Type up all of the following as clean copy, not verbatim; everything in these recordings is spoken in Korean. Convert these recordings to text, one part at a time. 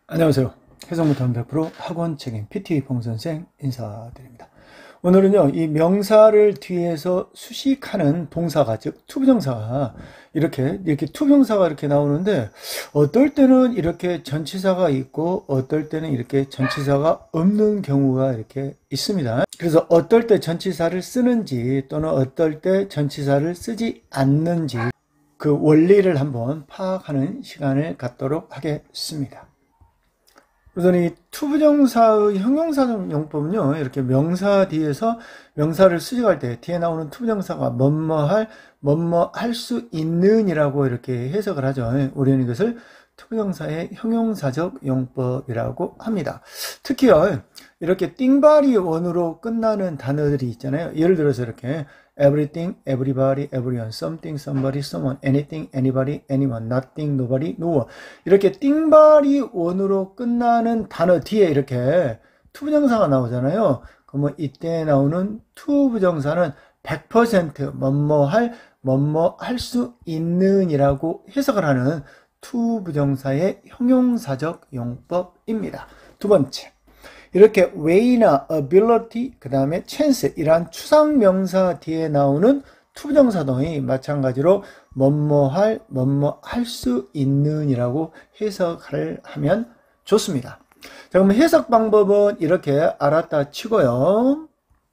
안녕하세요. 해성부터 100% 학원 책임 PT 봉선생 인사드립니다. 오늘은요, 이 명사를 뒤에서 수식하는 동사가, 즉, 투부정사가, 이렇게 투부정사가 이렇게 나오는데, 어떨 때는 이렇게 전치사가 있고, 어떨 때는 이렇게 전치사가 없는 경우가 이렇게 있습니다. 그래서 어떨 때 전치사를 쓰는지, 또는 어떨 때 전치사를 쓰지 않는지, 그 원리를 한번 파악하는 시간을 갖도록 하겠습니다. 우선 이 투부정사의 형용사적 용법은요, 이렇게 명사 뒤에서 명사를 수식할 때 뒤에 나오는 투부정사가 뭐뭐 할 수 있는 이라고 이렇게 해석을 하죠. 우리는 이것을 투부정사의 형용사적 용법이라고 합니다. 특히요, 이렇게 띵바리 원으로 끝나는 단어들이 있잖아요. 예를 들어서 이렇게 everything, everybody, everyone, something, somebody, someone, anything, anybody, anyone, nothing, nobody, no one. 이렇게 띵바리 원으로 끝나는 단어 뒤에 이렇게 투부정사가 나오잖아요. 그러면 이때 나오는 투부정사는 100% 뭐뭐 할 수 있는 이라고 해석을 하는 투부정사의 형용사적 용법입니다. 두 번째, 이렇게 way나 ability, 그 다음에 chance 이러한 추상명사 뒤에 나오는 투부정사도 마찬가지로 뭐뭐 할 수 있는 이라고 해석을 하면 좋습니다. 자, 그럼 해석 방법은 이렇게 알았다 치고요.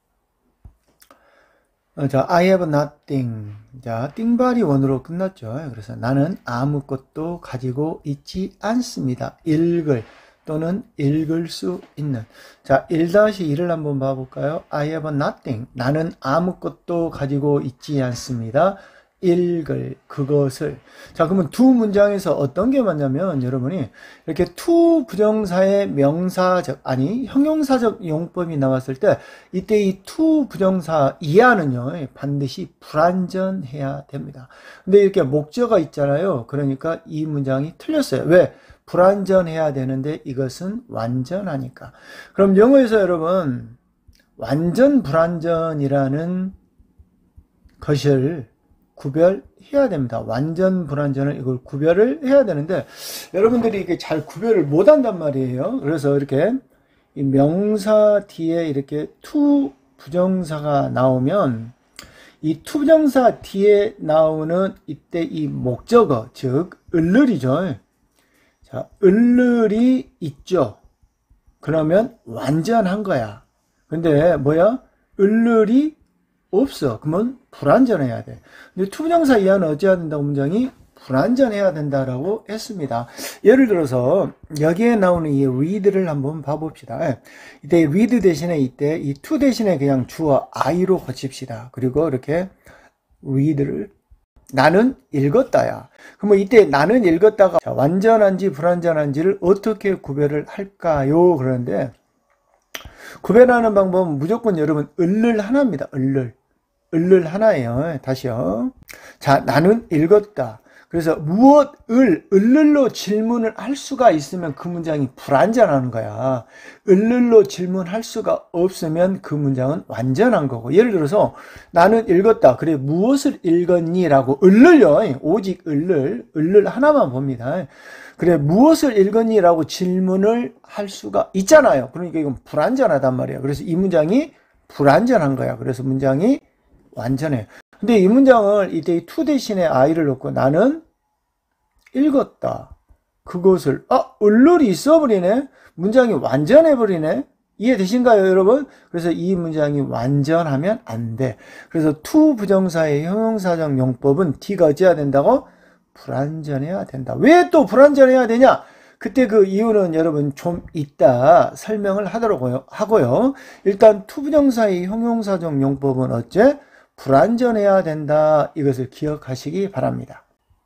자, I have nothing. 자, 띵바리 원으로 끝났죠. 그래서 나는 아무것도 가지고 있지 않습니다. 또는 읽을 수 있는. 자, 1-1을 한번 봐볼까요? I have nothing. 나는 아무것도 가지고 있지 않습니다. 그것을. 자, 그러면 두 문장에서 어떤 게 맞냐면, 여러분이 이렇게 투 부정사의 형용사적 용법이 나왔을 때, 이때 이 투 부정사 이하는요, 반드시 불완전해야 됩니다. 근데 이렇게 목적어가 있잖아요. 그러니까 이 문장이 틀렸어요. 왜? 불완전해야 되는데 이것은 완전하니까. 그럼 영어에서 여러분, 완전 불완전이라는 것을 구별해야 됩니다. 완전 불완전을 이걸 구별을 해야 되는데 여러분들이 이게 잘 구별을 못 한단 말이에요. 그래서 이렇게 이 명사 뒤에 이렇게 투 부정사가 나오면 이 투부정사 뒤에 나오는 이때 이 목적어, 즉 을을이죠. 자, 을을이 있죠. 그러면 완전한 거야. 근데 뭐야? 을을이 없어. 그러면 불완전해야 돼. 근데 투부정사 이하는 어찌해야 된다고 문장이 불완전해야 된다라고 했습니다. 예를 들어서 여기에 나오는 이 read를 한번 봐봅시다. 이때 read 대신에 이때 이 to 대신에 그냥 주어 I로 고칩시다. 그리고 이렇게 read를 나는 읽었다야. 그러면 이때 나는 읽었다가 완전한지 불완전한지를 어떻게 구별을 할까요? 그런데 구별하는 방법은 무조건 여러분 을을 하나입니다. 을을 하나예요. 다시요. 자, 나는 읽었다. 그래서 을로 질문을 할 수가 있으면 그 문장이 불완전한 거야. 을로 질문할 수가 없으면 그 문장은 완전한 거고. 예를 들어서 나는 읽었다. 그래, 무엇을 읽었니? 라고 을을요. 오직 을을 하나만 봅니다. 그래, 무엇을 읽었니? 라고 질문을 할 수가 있잖아요. 그러니까 이건 불완전하단 말이야. 그래서 이 문장이 불완전한 거야. 그래서 문장이 완전해. 근데 이 문장을 이때 to 대신에 I를 넣고 나는 읽었다. 그것을 을룰이 있어버리네. 문장이 완전해버리네. 이해되신가요, 여러분? 그래서 이 문장이 완전하면 안 돼. 그래서 to 부정사의 형용사적 용법은 T가 어찌해야 된다고? 불완전해야 된다. 왜 또 불완전해야 되냐? 그때 그 이유는 여러분 좀 이따 설명을 하고요. 일단 to 부정사의 형용사적 용법은 어째? 불완전해야 된다. 이것을 기억하시기 바랍니다.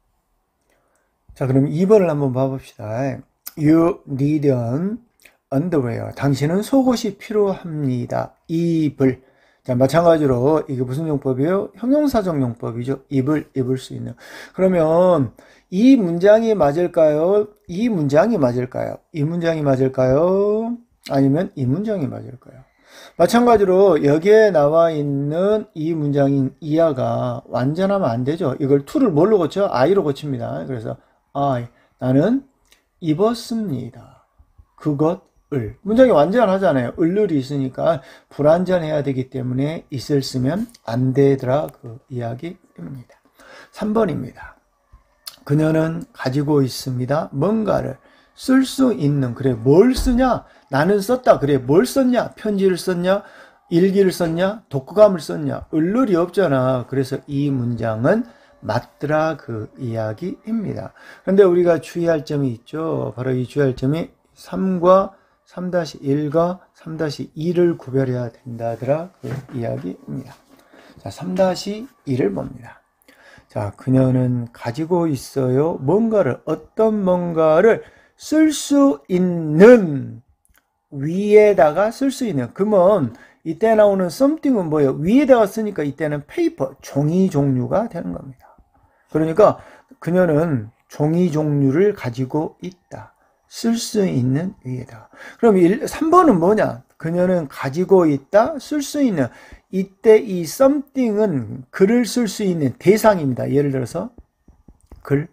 자, 그럼 2번을 한번 봐봅시다. You need an underwear. 당신은 속옷이 필요합니다. 입을. 자, 마찬가지로 이게 무슨 용법이에요? 형용사적 용법이죠. 입을 수 있는. 그러면 이 문장이 맞을까요? 이 문장이 맞을까요? 이 문장이 맞을까요? 아니면 이 문장이 맞을까요? 마찬가지로 여기에 나와 있는 이 문장인 이하가 완전하면 안 되죠. 이걸 to를 뭘로 고쳐? I로 고칩니다. 그래서 나는 입었습니다. 그것을. 문장이 완전하잖아요. 을을이 있으니까 불완전해야 되기 때문에 있을 쓰면 안 되더라 그 이야기입니다. 3번입니다. 그녀는 가지고 있습니다. 뭔가를 쓸 수 있는. 그래, 뭘 쓰냐? 나는 썼다. 그래, 뭘 썼냐? 편지를 썼냐? 일기를 썼냐? 독후감을 썼냐? 을을이 없잖아. 그래서 이 문장은 맞더라 그 이야기입니다. 그런데 우리가 주의할 점이 있죠. 바로 이 주의할 점이 3과 3-1과 3-2를 구별해야 된다더라 그 이야기입니다. 자, 3-2를 봅니다. 자, 그녀는 가지고 있어요. 뭔가를, 어떤 뭔가를 쓸 수 있는, 위에다가 쓸 수 있는. 그러면 이때 나오는 something은 뭐예요? 위에다가 쓰니까 이때는 페이퍼, 종이 종류가 되는 겁니다. 그러니까 그녀는 종이 종류를 가지고 있다. 쓸 수 있는 위에다. 그럼 3번은 뭐냐? 그녀는 가지고 있다, 쓸 수 있는. 이때 이 something은 글을 쓸 수 있는 대상입니다. 예를 들어서 글,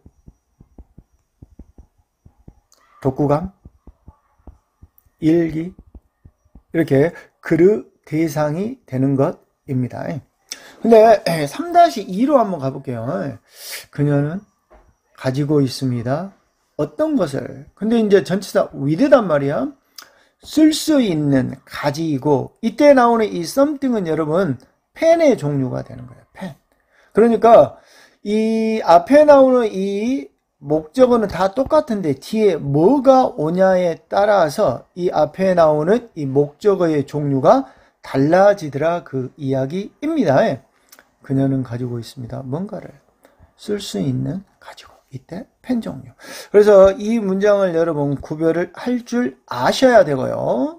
독후감, 일기, 이렇게 글의 대상이 되는 것입니다. 근데 3-2로 한번 가볼게요. 그녀는 가지고 있습니다. 어떤 것을. 근데 이제 전치사 with단 말이야. 쓸 수 있는, 가지고. 이때 나오는 이 something은 여러분 펜의 종류가 되는 거예요. 펜. 그러니까 이 앞에 나오는 이 목적어는 다 똑같은데 뒤에 뭐가 오냐에 따라서 이 앞에 나오는 이 목적어의 종류가 달라지더라 그 이야기입니다. 그녀는 가지고 있습니다. 뭔가를 쓸 수 있는, 가지고. 이때 펜 종류. 그래서 이 문장을 여러분 구별을 할 줄 아셔야 되고요.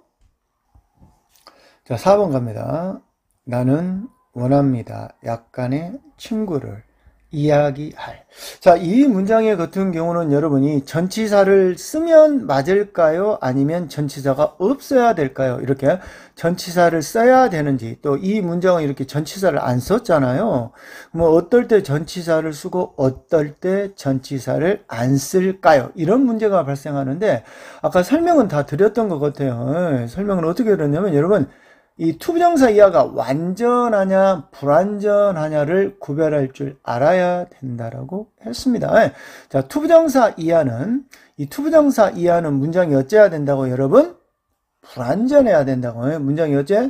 자, 4번 갑니다. 나는 원합니다. 약간의 친구를 이야기할. 자, 이 문장의 같은 경우는 여러분이 전치사를 쓰면 맞을까요? 아니면 전치사가 없어야 될까요? 이렇게 전치사를 써야 되는지, 또 이 문장은 이렇게 전치사를 안 썼잖아요. 뭐 어떨 때 전치사를 쓰고 어떨 때 전치사를 안 쓸까요? 이런 문제가 발생하는데 아까 설명은 다 드렸던 것 같아요. 설명은 어떻게 드렸냐면 여러분 이 투부정사 이하가 완전하냐 불완전하냐를 구별할 줄 알아야 된다라고 했습니다. 자, 투부정사 이하는, 이 투부정사 이하는 문장이 어째야 된다고 여러분? 불완전해야 된다고. 문장이 어째?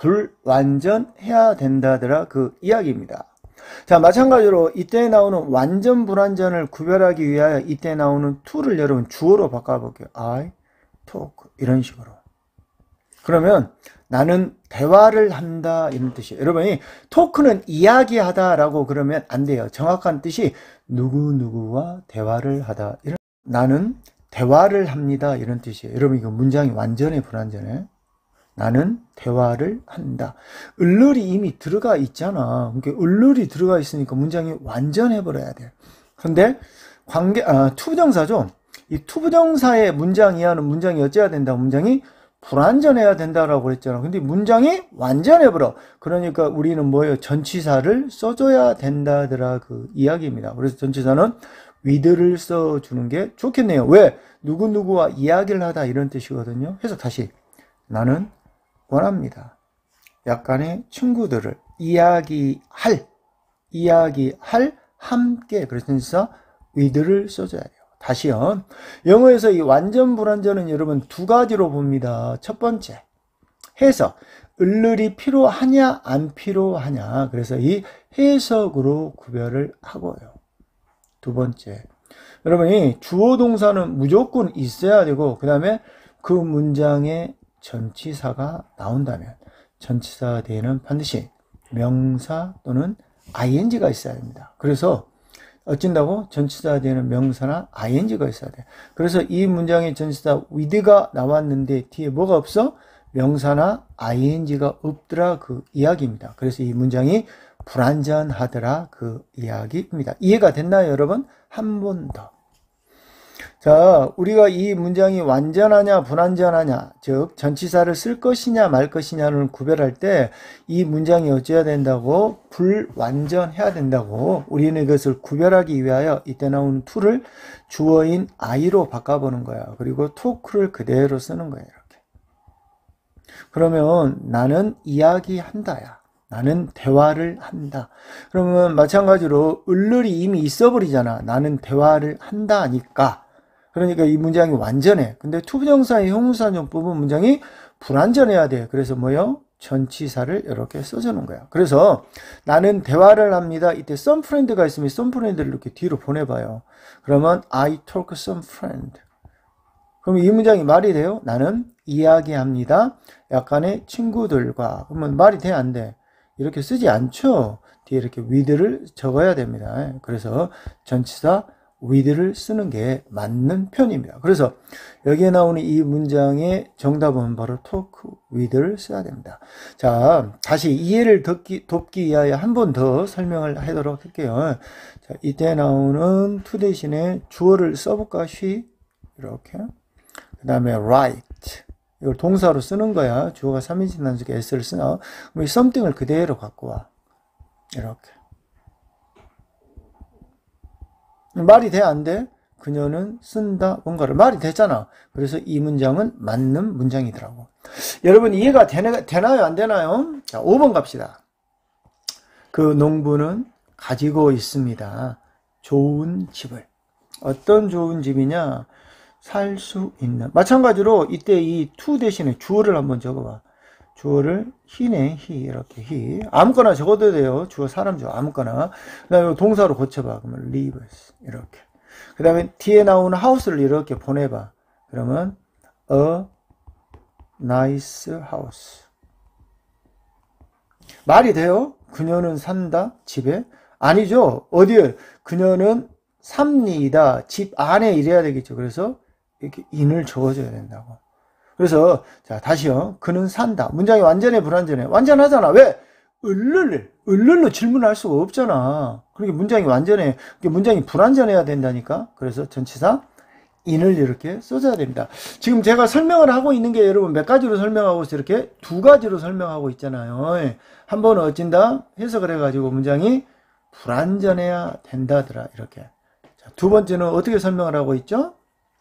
불완전해야 된다더라 그 이야기입니다. 자, 마찬가지로 이때 나오는 완전 불완전을 구별하기 위하여 이때 나오는 to를 여러분 주어로 바꿔볼게요. I talk 이런 식으로. 그러면 나는 대화를 한다 이런 뜻이에요. 여러분이 토크는 이야기하다라고 그러면 안 돼요. 정확한 뜻이 누구누구와 대화를 하다. 나는 대화를 합니다 이런 뜻이에요. 여러분 이거 문장이 완전히 불완전해. 나는 대화를 한다. 을룰이 이미 들어가 있잖아. 그러니까 을룰이 들어가 있으니까 문장이 완전해 버려야 돼. 근데 투부정사죠. 이 투부정사의 문장 이하는 문장이 어째야 된다. 문장이 불완전해야 된다라고 그랬잖아. 근데 문장이 완전해버려. 그러니까 우리는 뭐예요? 전치사를 써줘야 된다더라 그 이야기입니다. 그래서 전치사는 with를 써주는 게 좋겠네요. 왜? 누구누구와 이야기를 하다 이런 뜻이거든요. 그래서 다시 나는 원합니다. 약간의 친구들을 이야기할 함께. 그래서 전치사 with를 써줘야 돼요. 다시요. 영어에서 이 완전 불완전은 여러분 두 가지로 봅니다. 첫 번째, 해석. 을을이 필요하냐 안 필요하냐. 그래서 이 해석으로 구별을 하고요. 두 번째, 여러분이 주어 동사는 무조건 있어야 되고 그 다음에 그 문장에 전치사가 나온다면 전치사 뒤에는 반드시 명사 또는 ing가 있어야 됩니다. 그래서 어쩐다고? 전치사 뒤에는 명사나 ing가 있어야 돼. 그래서 이 문장에 전치사 with가 나왔는데 뒤에 뭐가 없어? 명사나 ing가 없더라 그 이야기입니다. 그래서 이 문장이 불완전하더라 그 이야기입니다. 이해가 됐나요 여러분? 한 번 더. 자, 우리가 이 문장이 완전하냐 불완전하냐, 즉 전치사를 쓸 것이냐 말 것이냐를 구별할 때 이 문장이 어찌해야 된다고? 불완전해야 된다고. 우리는 이것을 구별하기 위하여 이때 나오는 to를 주어인 I로 바꿔보는 거야. 그리고 talk를 그대로 쓰는 거야. 이렇게. 그러면 나는 이야기한다야. 나는 대화를 한다. 그러면 마찬가지로 을을이 이미 있어버리잖아. 나는 대화를 한다 하니까. 그러니까 이 문장이 완전해. 근데 투부정사의 형용사용법은 문장이 불완전해야 돼. 그래서 뭐요? 전치사를 이렇게 써주는 거야. 그래서 나는 대화를 합니다. 이때 some friend가 있으면 some friend를 이렇게 뒤로 보내봐요. 그러면 I talk some friend. 그럼 이 문장이 말이 돼요? 나는 이야기합니다. 약간의 친구들과. 그러면 말이 돼? 안 돼? 이렇게 쓰지 않죠? 뒤에 이렇게 with를 적어야 됩니다. 그래서 전치사 with를 쓰는 게 맞는 편입니다. 그래서 여기에 나오는 이 문장의 정답은 바로 talk with를 써야 됩니다. 자, 다시 이해를 돕기 위하여 한 번 더 설명을 하도록 할게요. 자, 이때 나오는 to 대신에 주어를 써볼까? she 이렇게. 그 다음에 write 이걸 동사로 쓰는 거야. 주어가 3인칭 단수의 s를 쓰나? 그럼 이 something을 그대로 갖고 와. 이렇게. 말이 돼? 안 돼? 그녀는 쓴다 뭔가를. 말이 되잖아. 그래서 이 문장은 맞는 문장이더라고. 여러분 이해가 되나요? 안 되나요? 자, 5번 갑시다. 그 농부는 가지고 있습니다. 좋은 집을. 어떤 좋은 집이냐? 살 수 있는. 마찬가지로 이때 이 to 대신에 주어를 한번 적어봐. 주어를 he네. he 이렇게 he. 아무거나 적어도 돼요. 주어 사람 주어 아무거나. 그 다음에 동사로 고쳐봐. 그러면 lives 이렇게. 그 다음에 뒤에 나오는 house를 이렇게 보내봐. 그러면 a nice house. 말이 돼요? 그녀는 산다? 집에? 아니죠. 어디에? 그녀는 삽니다. 집 안에 이래야 되겠죠. 그래서 이렇게 in을 적어줘야 된다고. 그래서 자 다시요. 그는 산다. 문장이 완전해 불완전해? 완전하잖아. 왜? 을를로 질문할 수가 없잖아. 그러니까 문장이 완전해. 그러니까 문장이 불완전해야 된다니까. 그래서 전치사 in을 이렇게 써줘야 됩니다. 지금 제가 설명을 하고 있는 게 여러분 몇 가지로 설명하고 있어요. 이렇게 두 가지로 설명하고 있잖아요. 한 번은 어찐다? 해석을 해가지고 문장이 불완전해야 된다더라. 이렇게. 자, 두 번째는 어떻게 설명을 하고 있죠?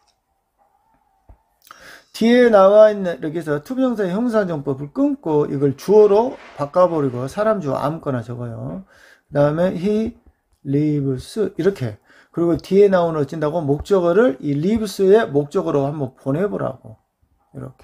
뒤에 나와 있는 이렇게 해서 투부정사의 형용사정법을 끊고 이걸 주어로 바꿔버리고 사람 주어 아무거나 적어요. 그 다음에 he lives 이렇게. 그리고 뒤에 나오는 어찐다고 목적어를 이 lives의 목적어로 한번 보내보라고. 이렇게.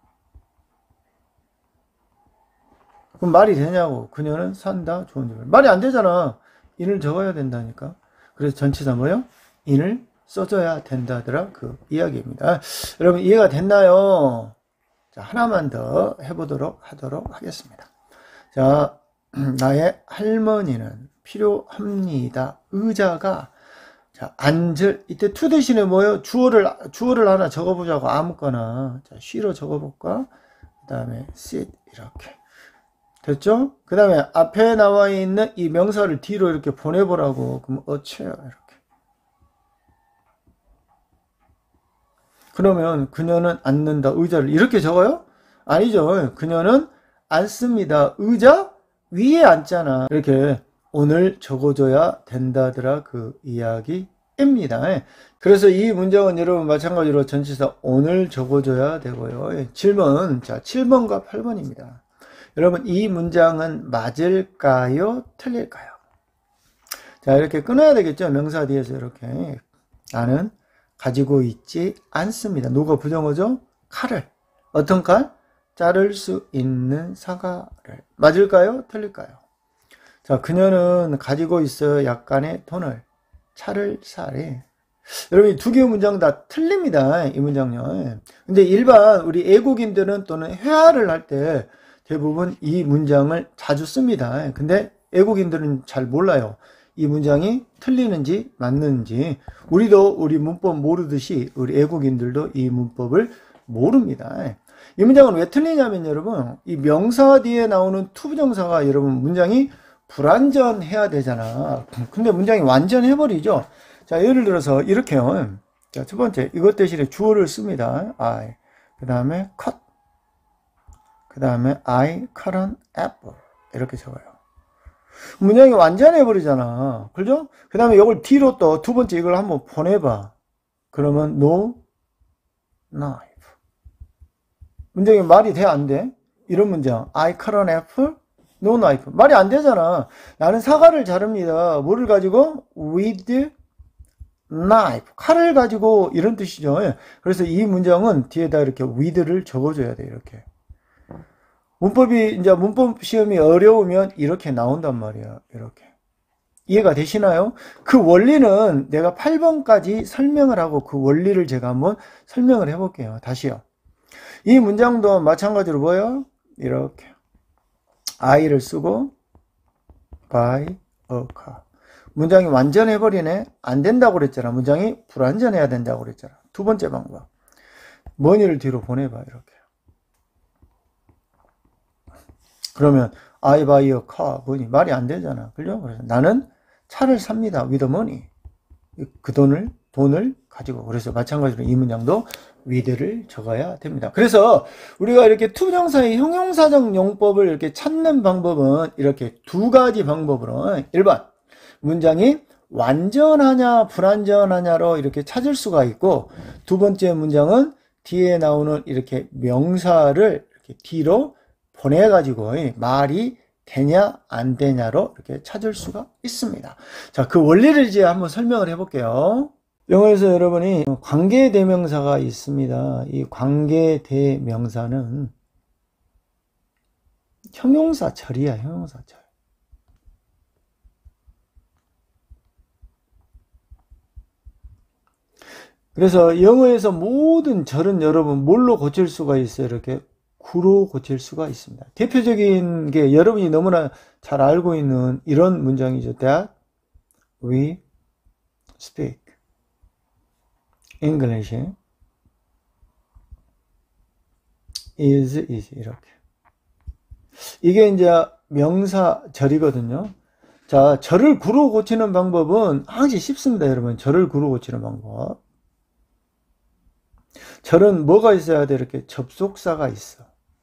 그럼 말이 되냐고. 그녀는 산다. 좋은 집을. 말이 안 되잖아. in을 적어야 된다니까. 그래서 전치사 뭐요? in을 써줘야 된다더라. 그 이야기입니다. 여러분 이해가 됐나요? 자, 하나만 더 해보도록 하겠습니다. 자, 나의 할머니는 필요합니다. 의자가 자, 앉을 이때 to 대신에 뭐요? 주어를 하나 적어보자고. 아무거나. 자, she로 적어볼까? 그 다음에 sit 이렇게. 됐죠? 그 다음에 앞에 나와 있는 이 명사를 뒤로 이렇게 보내보라고. 그럼 a chair 이렇게. 그러면 그녀는 앉는다. 의자를 이렇게 적어요? 아니죠. 그녀는 앉습니다. 의자 위에 앉잖아. 이렇게 오늘 적어줘야 된다더라. 그 이야기입니다. 그래서 이 문장은 여러분 마찬가지로 전치사 오늘 적어줘야 되고요. 질문 자 7번과 8번입니다. 여러분 이 문장은 맞을까요? 틀릴까요? 자 이렇게 끊어야 되겠죠. 명사 뒤에서 이렇게 나는 가지고 있지 않습니다. 누가 부정어죠? 칼을. 어떤 칼? 자를 수 있는 사과를. 맞을까요? 틀릴까요? 자, 그녀는 가지고 있어요. 약간의 돈을. 차를 사래. 여러분, 이 두 개의 문장 다 틀립니다. 이 문장요. 근데 일반 우리 애국인들은 또는 회화를 할 때 대부분 이 문장을 자주 씁니다. 근데 애국인들은 잘 몰라요. 이 문장이 틀리는지 맞는지. 우리도 우리 문법 모르듯이 우리 애국인들도 이 문법을 모릅니다. 이 문장은 왜 틀리냐면 여러분 이 명사 뒤에 나오는 투부정사가 여러분 문장이 불완전해야 되잖아. 근데 문장이 완전해버리죠. 자 예를 들어서 이렇게요. 자, 첫 번째, 이것 대신에 주어를 씁니다. I. 그 다음에 cut. 그 다음에 I cut an apple. 이렇게 적어요. 문장이 완전해버리잖아. 그죠? 그 다음에 이걸 뒤로 또 두 번째 이걸 한번 보내봐. 그러면 no knife. 문장이 말이 돼, 안 돼? 이런 문장. I cut an apple, no knife. 말이 안 되잖아. 나는 사과를 자릅니다. 뭐를 가지고? with knife. 칼을 가지고 이런 뜻이죠. 그래서 이 문장은 뒤에다 이렇게 with를 적어줘야 돼, 이렇게. 문법이, 이제 문법 시험이 어려우면 이렇게 나온단 말이야. 이렇게. 이해가 되시나요? 그 원리는 내가 8번까지 설명을 하고 그 원리를 제가 한번 설명을 해볼게요. 다시요. 이 문장도 마찬가지로 뭐예요? 이렇게. I를 쓰고, by a car. 문장이 완전해버리네? 안 된다고 그랬잖아. 문장이 불완전해야 된다고 그랬잖아. 두 번째 방법. money를 뒤로 보내봐, 이렇게. 그러면 I buy a car, 뭐니? 말이 안 되잖아. 그죠? 그래서 나는 차를 삽니다. with money. 그 돈을 가지고. 그래서 마찬가지로 이 문장도 with를 적어야 됩니다. 그래서 우리가 이렇게 투부정사의 형용사적 용법을 이렇게 찾는 방법은 이렇게 두 가지 방법으로 1번 문장이 완전하냐 불완전하냐로 이렇게 찾을 수가 있고, 두 번째 문장은 뒤에 나오는 이렇게 명사를 이렇게 뒤로 보내가지고 말이 되냐 안 되냐로 이렇게 찾을 수가 있습니다. 자, 그 원리를 이제 한번 설명을 해볼게요. 영어에서 여러분이 관계대명사가 있습니다. 이 관계대명사는 형용사절이야, 형용사절. 그래서 영어에서 모든 절은 여러분 뭘로 고칠 수가 있어요? 이렇게 구로 고칠 수가 있습니다. 대표적인 게 여러분이 너무나 잘 알고 있는 이런 문장이죠. That we speak English is easy. 이렇게. 이게 이제 명사절이거든요. 자, 절을 구로 고치는 방법은 아주 쉽습니다, 여러분. 절을 구로 고치는 방법. 절은 뭐가 있어야 돼? 이렇게 접속사가 있어.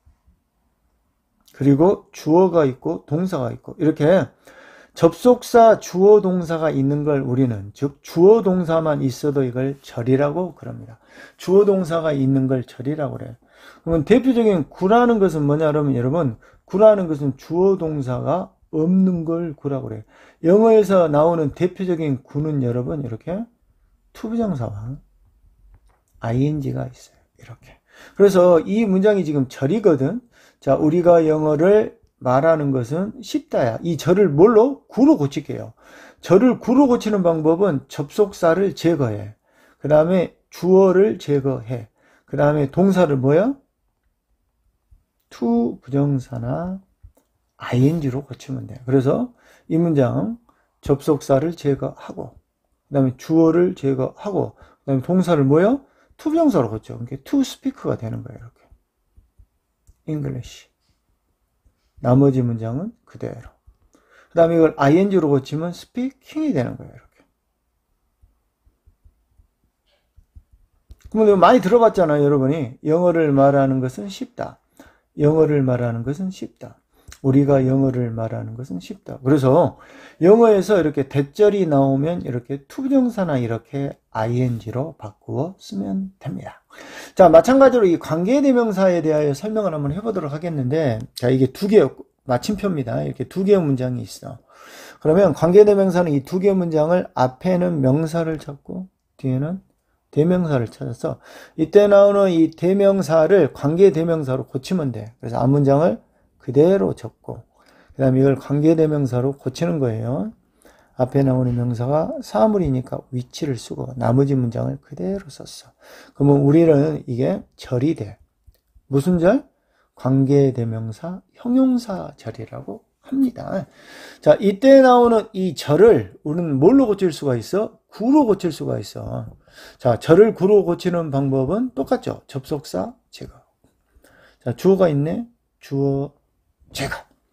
그리고 주어가 있고 동사가 있고, 이렇게 접속사 주어 동사가 있는 걸 우리는, 즉 주어 동사만 있어도 이걸 절이라고 그럽니다. 주어 동사가 있는 걸 절이라고 그래요. 그러면 대표적인 구라는 것은 뭐냐 그러면 여러분, 구라는 것은 주어 동사가 없는 걸 구라고 그래요. 영어에서 나오는 대표적인 구는 여러분 이렇게 투부정사와 ing가 있어요. 이렇게. 그래서 이 문장이 지금 절이거든. 자, 우리가 영어를 말하는 것은 쉽다야. 이 절을 뭘로? 구로 고칠게요. 절을 구로 고치는 방법은 접속사를 제거해. 그 다음에 주어를 제거해. 그 다음에 동사를 뭐야? to 부정사나 ing로 고치면 돼요. 그래서 이 문장 접속사를 제거하고, 그 다음에 주어를 제거하고, 그 다음에 동사를 뭐야? to 부정사로 고쳐. 그러니까 to speak가 되는 거예요. 이렇게. English. 나머지 문장은 그대로. 그 다음에 이걸 ing로 고치면 speaking이 되는 거예요. 이렇게. 그러면 많이 들어봤잖아요, 여러분이. 영어를 말하는 것은 쉽다. 영어를 말하는 것은 쉽다. 우리가 영어를 말하는 것은 쉽다. 그래서 영어에서 이렇게 대절이 나오면 이렇게 투부정사나 이렇게 ing로 바꾸어 쓰면 됩니다. 자, 마찬가지로 이 관계대명사에 대하여 설명을 한번 해보도록 하겠는데, 자, 이게 두 개의 마침표입니다. 이렇게 두 개의 문장이 있어. 그러면 관계대명사는 이 두 개의 문장을 앞에는 명사를 찾고 뒤에는 대명사를 찾아서 이때 나오는 이 대명사를 관계대명사로 고치면 돼. 그래서 앞문장을 그대로 적고, 그 다음에 이걸 관계대명사로 고치는 거예요. 앞에 나오는 명사가 사물이니까 위치를 쓰고 나머지 문장을 그대로 썼어. 그러면 우리는 이게 절이 돼. 무슨 절? 관계대명사 형용사절이라고 합니다. 자, 이때 나오는 이 절을 우리는 뭘로 고칠 수가 있어? 구로 고칠 수가 있어. 자, 절을 구로 고치는 방법은 똑같죠. 접속사 제거. 자, 주어가 있네. 주어 제거.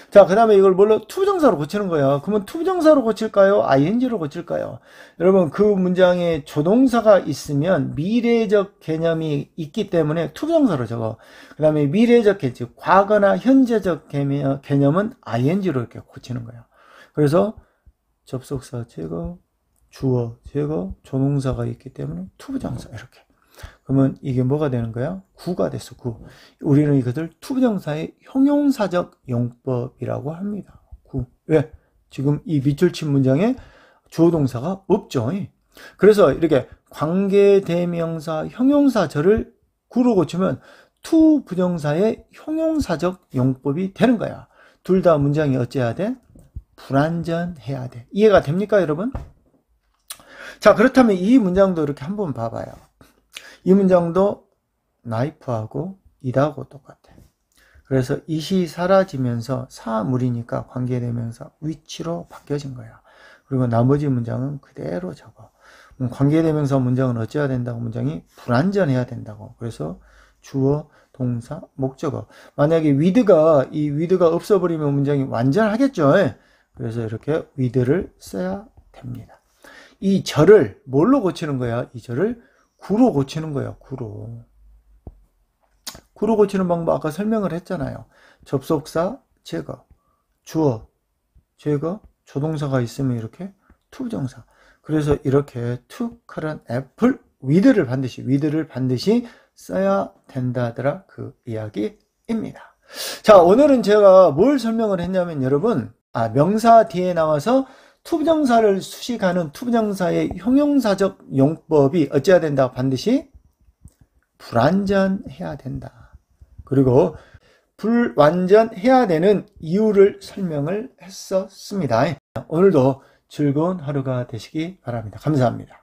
자, 그 다음에 이걸 뭘로? 투부정사로 고치는 거예요. 그러면 투부정사로 고칠까요? ing로 고칠까요? 여러분, 그 문장에 조동사가 있으면 미래적 개념이 있기 때문에 투부정사로 적어. 그 다음에 미래적 개념, 즉 과거나 현재적 개념은 ing로 이렇게 고치는 거예요. 그래서 접속사 제거, 주어 제거, 조동사가 있기 때문에 투부정사 이렇게. 그러면 이게 뭐가 되는 거야? 구가 됐어, 구. 우리는 이것을 투부정사의 형용사적 용법이라고 합니다. 구. 왜? 지금 이 밑줄 친 문장에 주어 동사가 없죠. 그래서 이렇게 관계대명사, 형용사절을 구로 고치면 투부정사의 형용사적 용법이 되는 거야. 둘 다 문장이 어째야 돼? 불완전해야 돼. 이해가 됩니까, 여러분? 자, 그렇다면 이 문장도 이렇게 한번 봐봐요. 이 문장도 나이프하고 이다하고 똑같아. 그래서 it이 사라지면서 사물이니까 관계대명사 위치로 바뀌어진 거야. 그리고 나머지 문장은 그대로 적어. 관계대명사 문장은 어찌해야 된다고? 문장이 불완전해야 된다고. 그래서 주어, 동사, 목적어. 만약에 이 with가 없어버리면 문장이 완전하겠죠. 그래서 이렇게 with를 써야 됩니다. 이 절을 뭘로 고치는 거야? 이 절을 구로 고치는 거예요. 구로 고치는 방법 아까 설명을 했잖아요. 접속사 제거, 주어 제거, 조동사가 있으면 이렇게 투부정사. 그래서 이렇게 took an apple with를 반드시 써야 된다더라, 그 이야기입니다. 자, 오늘은 제가 뭘 설명을 했냐면 여러분, 명사 뒤에 나와서 투부정사를 수식하는 투부정사의 형용사적 용법이 어찌해야 된다? 반드시 불완전해야 된다. 그리고 불완전해야 되는 이유를 설명을 했었습니다. 오늘도 즐거운 하루가 되시기 바랍니다. 감사합니다.